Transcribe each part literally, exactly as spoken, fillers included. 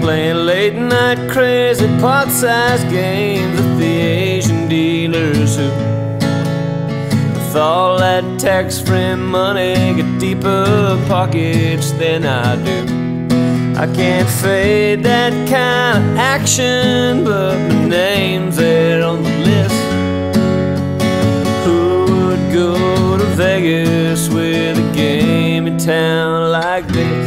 playing late night crazy pot-sized games with the Asian dealers who, with all that tax-free money, get deeper pockets than I do. I can't fade that kind of action, but my name's there on the list. Who would go to Vegas with a game in town like this?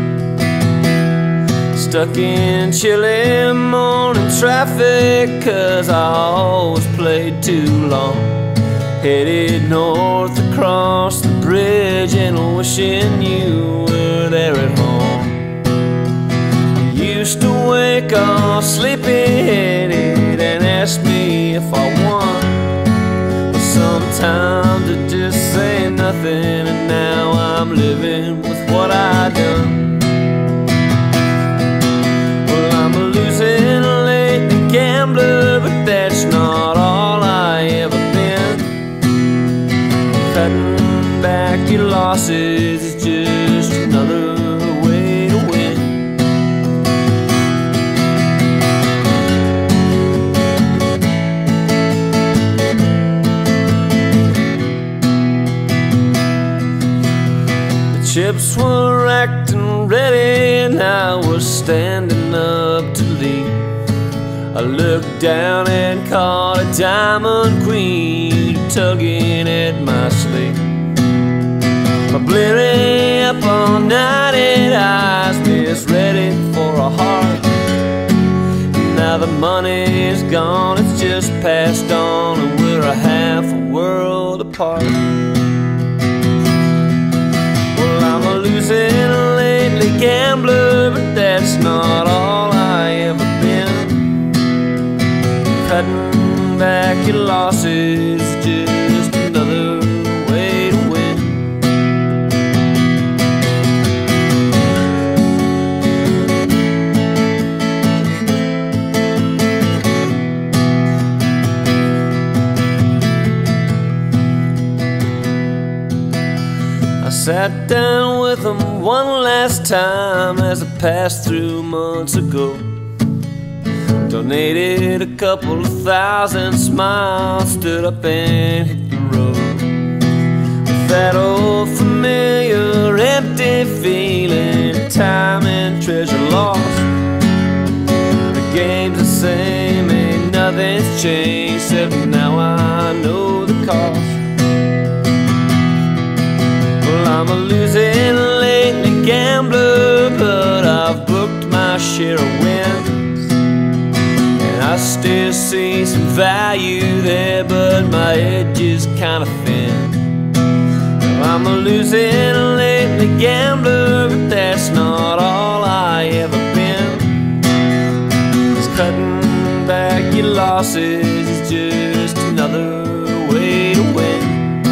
Stuck in chilly morning traffic, cause I always played too long. Headed north across the bridge and wishing you were there at home. You used to wake all sleepy-headed and ask me if I won. But sometimes I just say nothing, and now I'm living with what I done. I'm a losing lately gambler, but that's not all I ever been. Cutting back your losses is just another way to win. The chips were racked and ready, and I was standing up to lead. I looked down and caught a diamond queen tugging at my sleeve. My bleary up all nighted eyes just ready for a heart. Now the money's gone, it's just passed on, and we're a half a world apart. Well, I'm a losing lately gambler, but that's not all I ever been. Cutting back your losses is just another way to win. I sat down with them one last time as I passed through months ago. Donated a couple of thousand smiles, stood up and hit the road. With that old familiar empty feeling, time and treasure lost. The game's the same, ain't nothing's changed, except now I know the cost. Well, I'm a losing lately gambler, but I've booked my share of wins. I still see some value there, but my edge is kinda thin. I'm a losing lately gambler, but that's not all I ever been. It's cutting back your losses is just another way to win.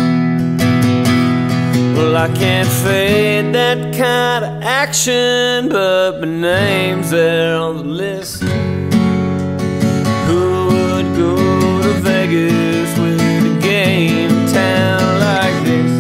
Well, I can't fade that kind of action, but my name's there on the list. Who would go to Vegas with a game in town like this?